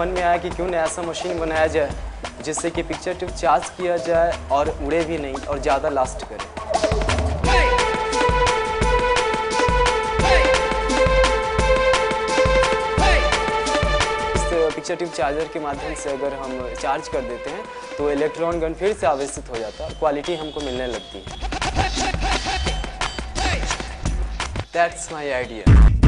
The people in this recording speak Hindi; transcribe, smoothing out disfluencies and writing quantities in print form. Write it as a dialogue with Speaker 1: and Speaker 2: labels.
Speaker 1: मन में आया कि क्यों ना ऐसा मशीन बनाया जाए जिससे कि पिक्चर ट्यूब चार्ज किया जाए और उड़े भी नहीं और ज़्यादा लास्ट करे। इस पिक्चर ट्यूब चार्जर के माध्यम से अगर हम चार्ज कर देते हैं तो इलेक्ट्रॉन गन फिर से आवेशित हो जाता है और क्वालिटी हमको मिलने लगती है। That's my idea.